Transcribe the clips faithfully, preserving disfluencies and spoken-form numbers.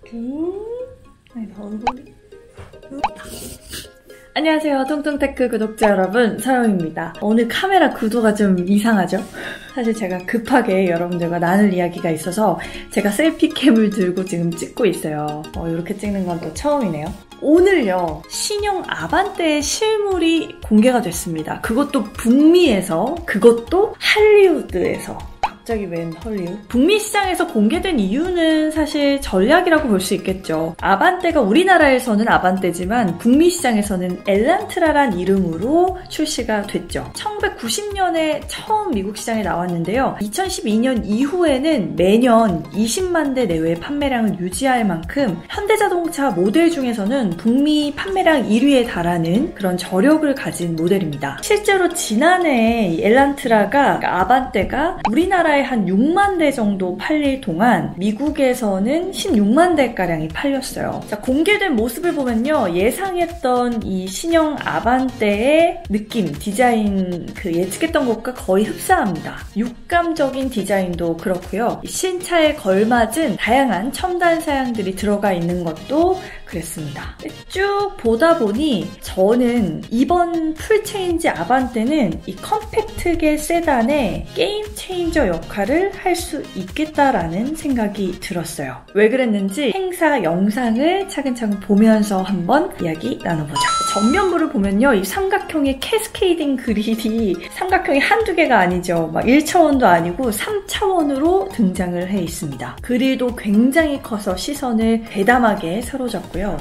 음, 아니, 얼굴이. 안녕하세요, 통통테크 구독자 여러분, 서영입니다. 오늘 카메라 구도가 좀 이상하죠? 사실 제가 급하게 여러분들과 나눌 이야기가 있어서 제가 셀피캠을 들고 지금 찍고 있어요. 어, 이렇게 찍는 건 또 처음이네요. 오늘요, 신형 아반떼의 실물이 공개가 됐습니다. 그것도 북미에서, 그것도 할리우드에서. 갑자기 웬 헐리우드? 북미 시장에서 공개된 이유는 사실 전략이라고 볼 수 있겠죠. 아반떼가 우리나라에서는 아반떼지만 북미 시장에서는 엘란트라란 이름으로 출시가 됐죠. 천구백구십 년에 처음 미국 시장에 나왔는데요. 이천십이 년 이후에는 매년 이십만 대 내외의 판매량을 유지할 만큼 현대자동차 모델 중에서는 북미 판매량 일 위에 달하는 그런 저력을 가진 모델입니다. 실제로 지난해 이 엘란트라가, 그러니까 아반떼가 우리나라 한 육만 대 정도 팔릴 동안 미국에서는 십육만 대가량이 팔렸어요. 자, 공개된 모습을 보면요. 예상했던 이 신형 아반떼의 느낌, 디자인 그 예측했던 것과 거의 흡사합니다. 육감적인 디자인도 그렇고요. 신차에 걸맞은 다양한 첨단 사양들이 들어가 있는 것도 그랬습니다. 쭉 보다 보니 저는 이번 풀체인지 아반떼는 이 컴팩트계 세단의 게임 체인저 역할을 할 수 있겠다라는 생각이 들었어요. 왜 그랬는지 행사 영상을 차근차근 보면서 한번 이야기 나눠보죠. 전면부를 보면요. 이 삼각형의 캐스케이딩 그릴이 삼각형이 한두 개가 아니죠. 막 일 차원도 아니고 삼 차원으로 등장을 해 있습니다. 그릴도 굉장히 커서 시선을 대담하게 사로잡고요.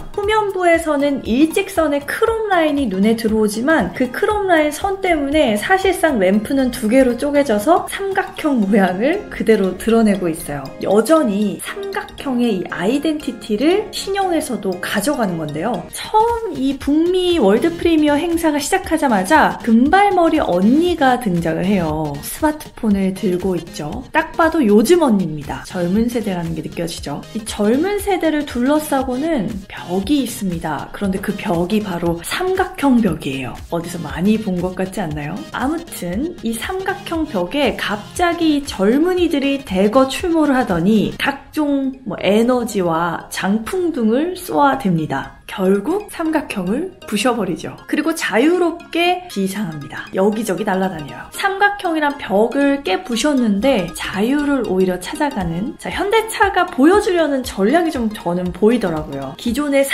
후면부에서는 일직선의 크롬 라인이 눈에 들어오지만 그 크롬 라인 선 때문에 사실상 램프는 두 개로 쪼개져서 삼각형 모양을 그대로 드러내고 있어요. 여전히 삼각형의 이 아이덴티티를 신형에서도 가져가는 건데요. 처음 이 북미 월드 프리미어 행사가 시작하자마자 금발머리 언니가 등장을 해요. 스마트폰을 들고 있죠. 딱 봐도 요즘 언니입니다. 젊은 세대라는 게 느껴지죠. 이 젊은 세대를 둘러싸고는 벽이 있습니다. 그런데 그 벽이 바로 삼각형 벽이에요. 어디서 많이 본 것 같지 않나요? 아무튼 이 삼각형 벽에 갑자기 젊은이들이 대거 출몰을 하더니 각종 뭐 에너지와 장풍 등을 쏘아댑니다. 결국 삼각형을 부셔버리죠. 그리고 자유롭게 비상합니다. 여기저기 날아다녀요. 삼각형이란 벽을 깨 부셨는데 자유를 오히려 찾아가는, 자, 현대차가 보여주려는 전략이 좀 저는 보이더라고요. 기존의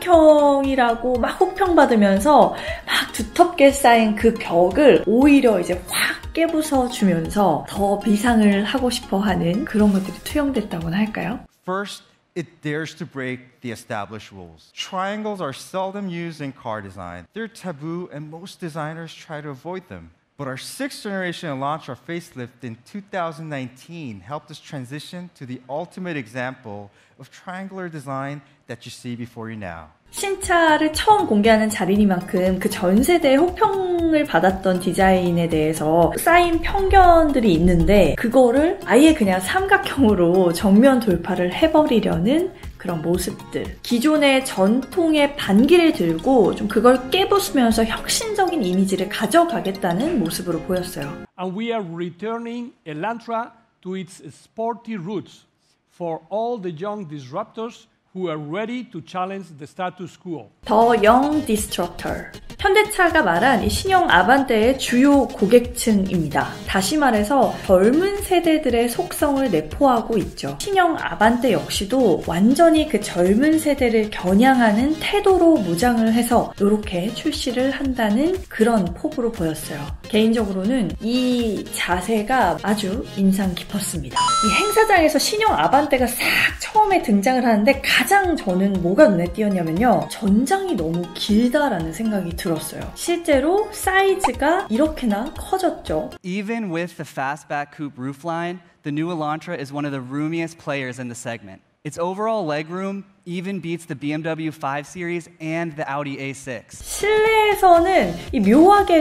삼각형이라고 막 호평받으면서 막 두텁게 쌓인 그 벽을 오히려 이제 확 깨부숴주면서 더 비상을 하고 싶어 하는 그런 것들이 투영됐다고나 할까요? First, it dares to break the established rules. Triangles are seldom used in car design. They're taboo and most designers try to avoid them. But our sixth generation Elantra facelift in two thousand nineteen helped us transition to the ultimate example of triangular design that you see before you now. 신차를 처음 공개하는 자리니만큼 그 전 세대의 호평을 받았던 디자인에 대해서 쌓인 편견들이 있는데 그거를 아예 그냥 삼각형으로 정면 돌파를 해버리려는 그런 모습들. 기존의 전통의 반기를 들고 좀 그걸 깨부수면서 혁신적인 이미지를 가져가겠다는 모습으로 보였어요. And we are returning Elantra to its sporty roots for all the young disruptors who are ready to challenge the status quo. The Young Disruptor. 현대차가 말한 이 신형 아반떼의 주요 고객층입니다. 다시 말해서 젊은 세대들의 속성을 내포하고 있죠. 신형 아반떼 역시도 완전히 그 젊은 세대를 겨냥하는 태도로 무장을 해서 이렇게 출시를 한다는 그런 폭으로 보였어요. 개인적으로는 이 자세가 아주 인상 깊었습니다. 이 행사장에서 신형 아반떼가 싹 처음에 등장을 하는데 가장 저는 뭐가 눈에 띄었냐면요. 전장이 너무 길다라는 생각이 들었어요. 실제로 사이즈가 이렇게나 커졌죠. Even with the fastback coupe roofline, the new Elantra is one of the roomiest players in the segment. Its overall legroom even beats the B M W five Series and the Audi A six. 실내 실내에서는 이 묘하게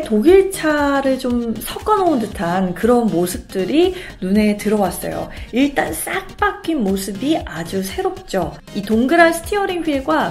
독일차를 좀 섞어놓은 듯한 그런 모습들이 눈에 들어왔어요. 일단 싹 바뀐 모습이 아주 새롭죠. 이 동그란 스티어링 휠과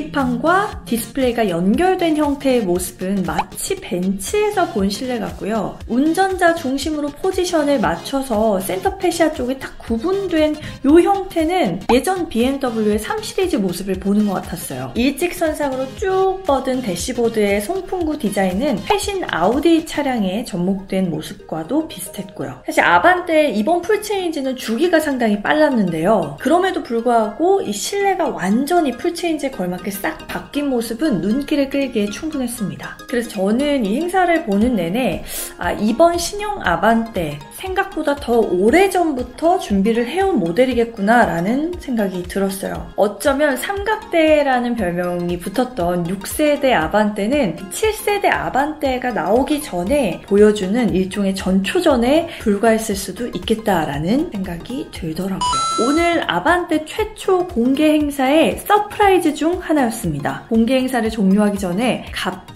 계기판과 디스플레이가 연결된 형태의 모습은 마치 벤츠에서 본 실내 같고요. 운전자 중심으로 포지션을 맞춰서 센터 페시아 쪽이 딱 구분된 이 형태는 예전 비엠더블유의 삼 시리즈 모습을 보는 것 같았어요. 일직선상으로 쭉 뻗은 대시보드의 송풍구 디자인은 최신 아우디 차량에 접목된 모습과도 비슷했고요. 사실 아반떼 이번 풀체인지는 주기가 상당히 빨랐는데요. 그럼에도 불구하고 이 실내가 완전히 풀체인지에 걸맞게 싹 바뀐 모습은 눈길을 끌기에 충분했습니다. 그래서 저는 이 행사를 보는 내내 아, 이번 신형 아반떼 생각보다 더 오래전부터 준비를 해온 모델이겠구나 라는 생각이 들었어요. 어쩌면 삼각대라는 별명이 붙었던 육 세대 아반떼는 칠 세대 아반떼가 나오기 전에 보여주는 일종의 전초전에 불과했을 수도 있겠다라는 생각이 들더라고요. 오늘 아반떼 최초 공개 행사의 서프라이즈 중 하나였습니다. 공개 행사를 종료하기 전에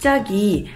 갑자기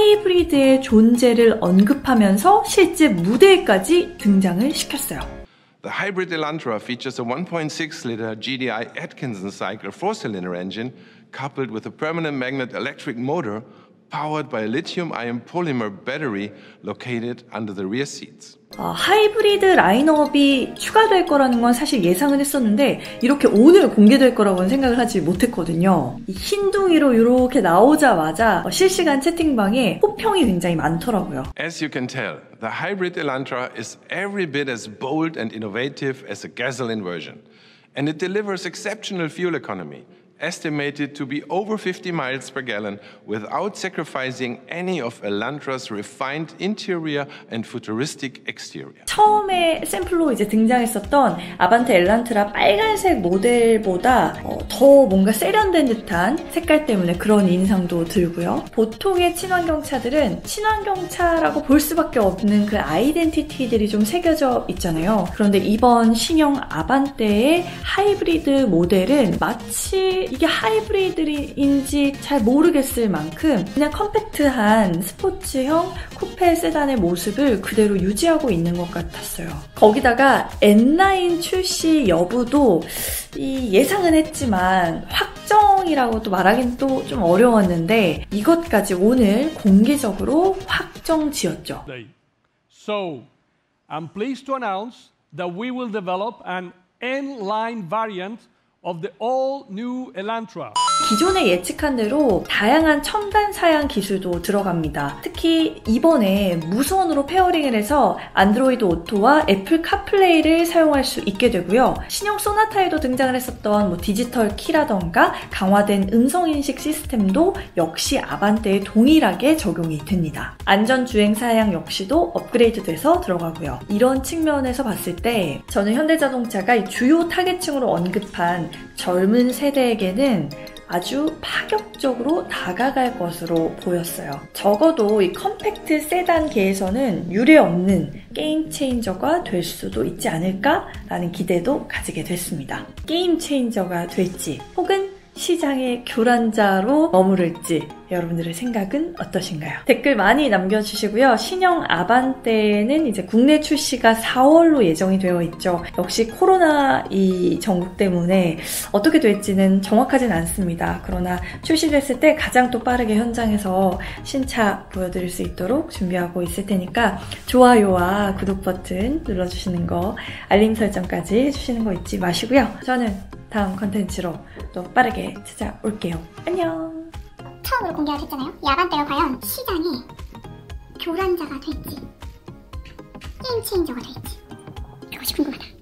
하이브리드의 존재를 언급하면서 실제 무대에까지 등장을 시켰어요. The hybrid Elantra features a one point six liter G D I Atkinson cycle four-cylinder engine coupled with a permanent magnet electric motor powered by a lithium-ion polymer battery located under the rear seats. 아, 하이브리드 라인업이 추가될 거라는 건 사실 예상은 했었는데 이렇게 오늘 공개될 거라고는 생각을 하지 못했거든요. 이 흰둥이로 이렇게 나오자마자 실시간 채팅방에 호평이 굉장히 많더라고요. As you can tell, the hybrid Elantra is every bit as bold and innovative as a gasoline version, and it delivers exceptional fuel economy. Estimated to be over fifty miles per gallon without sacrificing any of Elantra's refined interior and futuristic exterior. 처음에 샘플로 이제 등장했었던 아반떼 엘란트라 빨간색 모델보다 어, 더 뭔가 세련된 듯한 색깔 때문에 그런 인상도 들고요. 보통의 친환경차들은 친환경차라고 볼 수밖에 없는 그 아이덴티티들이 좀 새겨져 있잖아요. 그런데 이번 신형 아반떼의 하이브리드 모델은 마치 이게 하이브리드인지 잘 모르겠을 만큼 그냥 컴팩트한 스포츠형 쿠페 세단의 모습을 그대로 유지하고 있는 것 같았어요. 거기다가 엔 나인 출시 여부도 이 예상은 했지만 확정이라고도 말하기는 또 좀 어려웠는데 이것까지 오늘 공개적으로 확정 지었죠. So, I'm pleased to announce that we will develop an N-line variant of the all-new Elantra. 기존에 예측한 대로 다양한 첨단 사양 기술도 들어갑니다. 특히 이번에 무선으로 페어링을 해서 안드로이드 오토와 애플 카플레이를 사용할 수 있게 되고요. 신형 소나타에도 등장을 했었던 뭐 디지털 키라던가 강화된 음성인식 시스템도 역시 아반떼에 동일하게 적용이 됩니다. 안전주행 사양 역시도 업그레이드돼서 들어가고요. 이런 측면에서 봤을 때 저는 현대자동차가 이 주요 타겟층으로 언급한 젊은 세대에게는 아주 파격적으로 다가갈 것으로 보였어요. 적어도 이 컴팩트 세단계에서는 유례없는 게임 체인저가 될 수도 있지 않을까라는 기대도 가지게 됐습니다. 게임 체인저가 될지 혹은 시장의 교란자로 머무를지 여러분들의 생각은 어떠신가요? 댓글 많이 남겨주시고요. 신형 아반떼는 이제 국내 출시가 사월로 예정이 되어 있죠. 역시 코로나 이 전국 때문에 어떻게 될지는 정확하진 않습니다. 그러나 출시됐을 때 가장 또 빠르게 현장에서 신차 보여드릴 수 있도록 준비하고 있을 테니까 좋아요와 구독 버튼 눌러주시는 거, 알림 설정까지 해주시는 거 잊지 마시고요. 저는 다음 컨텐츠로 또 빠르게 찾아올게요. 안녕! 처음으로 공개가 됐잖아요. 이 아반떼가 과연 시장에 교란자가 될지 게임 체인저가 될지 그것이 궁금하다.